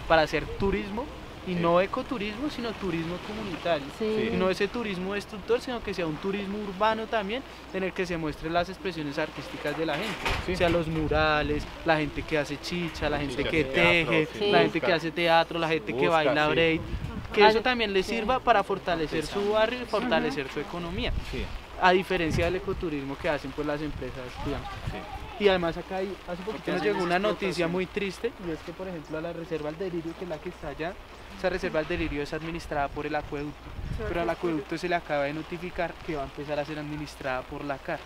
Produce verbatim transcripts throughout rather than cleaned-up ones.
para hacer turismo, y sí. no ecoturismo, sino turismo comunitario. Sí. Y no ese turismo destructor, sino que sea un turismo urbano también, en el que se muestren las expresiones artísticas de la gente. Sí. O sea, los murales, la gente que hace chicha, la gente sí, que teje, teatro, sí. la gente que hace teatro, la gente Busca, que baila sí. break. Que eso también les sirva para fortalecer su barrio y fortalecer uh-huh. su economía. Sí. A diferencia del ecoturismo que hacen pues las empresas, digamos. Sí. Y además acá hay, hace poquito nos llegó una noticia muy triste, y es que por ejemplo a la reserva del Delirio, que es la que está allá, esa reserva del Delirio es administrada por el acueducto, pero al acueducto se le acaba de notificar que va a empezar a ser administrada por la C A R.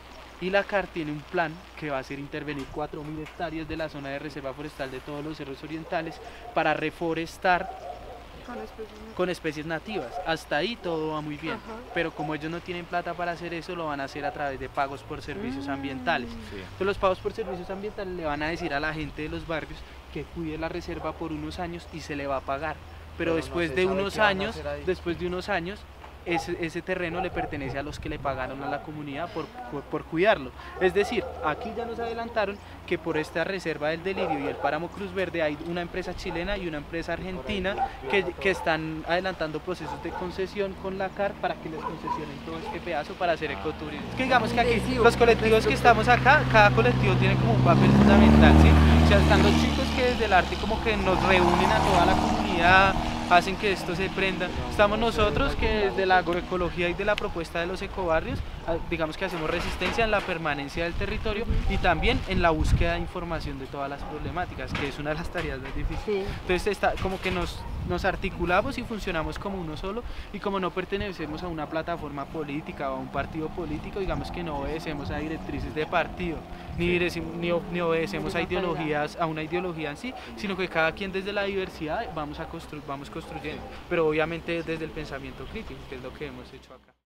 Y la C A R tiene un plan que va a hacer intervenir cuatro mil hectáreas de la zona de reserva forestal de todos los cerros orientales para reforestar Con especies, con especies nativas. Hasta ahí todo va muy bien. Ajá. Pero como ellos no tienen plata para hacer eso, lo van a hacer a través de pagos por servicios mm. ambientales. Sí. Entonces los pagos por servicios ambientales le van a decir a la gente de los barrios que cuide la reserva por unos años y se le va a pagar. Pero, Pero después no de unos años, después de unos años, Ese, ese terreno le pertenece a los que le pagaron a la comunidad por, por, por cuidarlo. Es decir, aquí ya nos adelantaron que por esta reserva del Delirio y el páramo Cruz Verde hay una empresa chilena y una empresa argentina que, que están adelantando procesos de concesión con la C A R para que les concesionen todo este pedazo para hacer ecoturismo. Es que digamos que aquí los colectivos que estamos acá, cada colectivo tiene como un papel fundamental, ¿sí? O sea, están los chicos que desde el arte como que nos reúnen a toda la comunidad, hacen que esto se prenda. Estamos nosotros que desde la agroecología y de la propuesta de los ecobarrios, digamos que hacemos resistencia en la permanencia del territorio y también en la búsqueda de información de todas las problemáticas, que es una de las tareas más difíciles. Sí. Entonces está, como que nos, nos articulamos y funcionamos como uno solo, y como no pertenecemos a una plataforma política o a un partido político, digamos que no obedecemos a directrices de partido, ni, ni, ni obedecemos a ideologías, a una ideología en sí, sino que cada quien desde la diversidad vamos a construir, vamos construyendo, pero obviamente desde el pensamiento crítico, que es lo que hemos hecho acá.